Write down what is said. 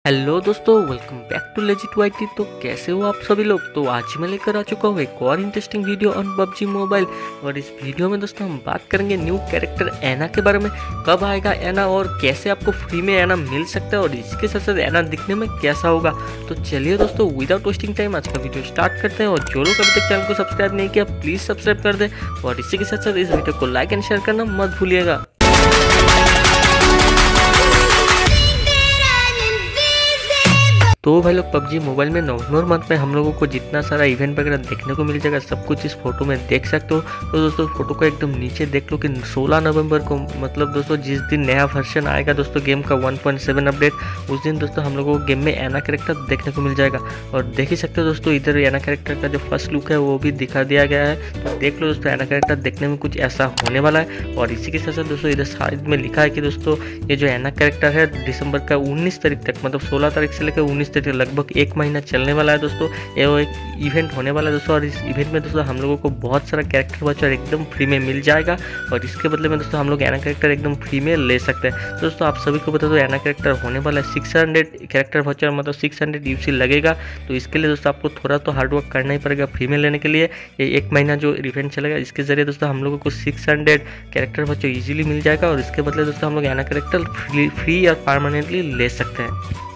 Hello दोस्तों, welcome back to legit YT. तो कैसे हो आप सभी लोग। तो आज मैं लेकर आ चुका हूँ एक और interesting video on PUBG mobile. और इस वीडियो में दोस्तों हम बात करेंगे न्यू कैरेक्टर एना के बारे में। कब आएगा एना और कैसे आपको फ्री में एना मिल सकता है और इसके साथ साथ एना दिखने में कैसा होगा। तो चलिए दोस्तों, विदाउट वेस्टिंग टाइम आज का वीडियो स्टार्ट करते हैं। और जो लोग अभी तक चैनल को सब्सक्राइब नहीं किया प्लीज़ सब्सक्राइब कर दे और इसी के साथ साथ इस वीडियो को लाइक एंड शेयर करना मत भूलिएगा। तो भाई लोग, पबजी मोबाइल में नवंबर मंथ में हम लोगों को जितना सारा इवेंट वगैरह देखने को मिल जाएगा सब कुछ इस फोटो में देख सकते हो। तो दोस्तों फोटो को एकदम नीचे देख लो कि 16 नवंबर को, मतलब दोस्तों जिस दिन नया वर्जन आएगा दोस्तों गेम का 1.7 अपडेट, उस दिन दोस्तों हम लोगों को गेम में एना कैरेक्टर देखने को मिल जाएगा। और देख ही सकते हो दोस्तों, इधर एना कैरेक्टर का जो फर्स्ट लुक है वो भी दिखा दिया गया है। तो देख लो दोस्तों, एना कैरेक्टर देखने में कुछ ऐसा होने वाला है। और इसी के साथ साथ दोस्तों इधर साइड में लिखा है कि दोस्तों ये जो एना कैरेक्टर है दिसंबर का 19 तारीख तक, मतलब 16 तारीख से लेकर 19 तारीख लगभग एक महीना चलने वाला है दोस्तों। ये वो एक इवेंट होने वाला है दोस्तों। और इस इवेंट में दोस्तों हम लोगों को बहुत सारा कैरेक्टर वाचर एकदम फ्री में मिल जाएगा। और इसके बदले में दोस्तों हम लोग एना कैरेक्टर एकदम फ्री में ले सकते हैं। तो दोस्तों आप सभी को बता दो, एना कैरेक्टर होने वाला है 600 कैरेक्टर वाचर, मतलब 600 यूसी लगेगा। तो इसके लिए दोस्तों आपको थोड़ा तो हार्डवर्क करना ही पड़ेगा फ्री में लेने के लिए। ये एक महीना जो इवेंट चलेगा इसके जरिए दोस्तों हम लोगों को 600 कैरेक्टर वाचर ईजिली मिल जाएगा। और इसके बदले दोस्तों हम लोग एना कैरेक्टर फ्री और परमानेंटली ले सकते हैं।